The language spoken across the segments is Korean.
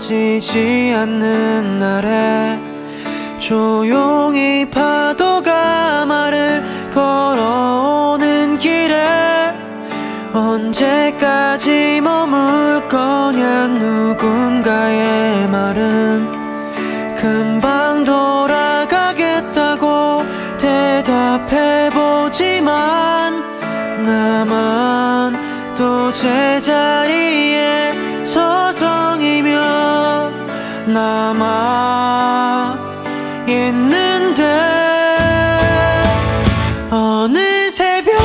이어지지 않는 날에 조용히 파도가 말을 걸어오는 길에 언제까지 머물 거냐. 누군가의 말은 금방 돌아가겠다고 대답해보지만 나만 또 제자리에 서성이며 남아 있는데 어느 새벽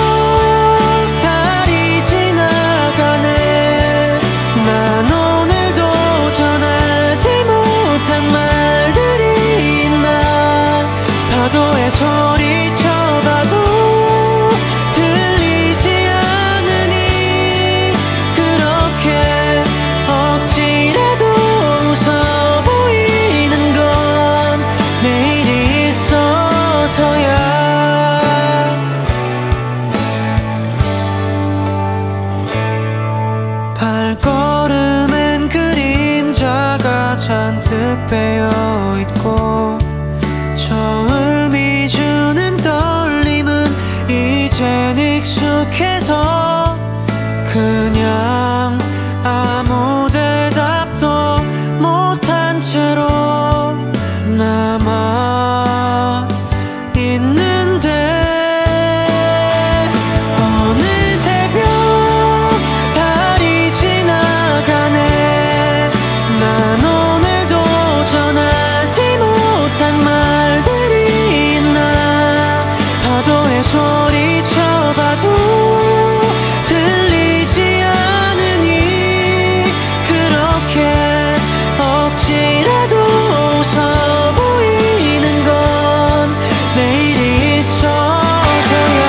달이 지나가네. 난 오늘도 전하지 못한 말들이 있나. 파도에 소리쳐봐도 들리지 않으니 그렇게 억지라도 웃어 보이는 건 내일이 있어서야. 발걸음엔 그림자가 잔뜩 배어있고 처음이 주는 떨림은 이젠 익숙해져 그냥 아무 대답도 못한 채로 남아 있는데 어느 새벽 달이 지나가네. 난 오늘도 전하지 못한 말들이 있나. 파도에 소리쳐봐도 들리지 않으니 그렇게 억지라도 웃어 보이는 건 내일이 있어서야.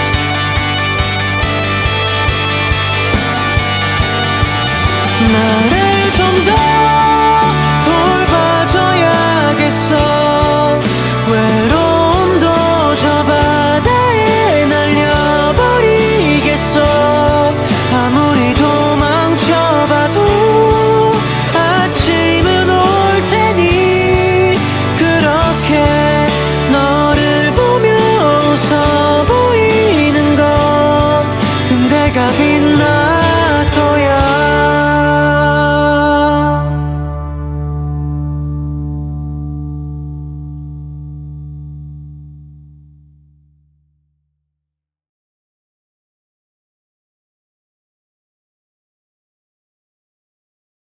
날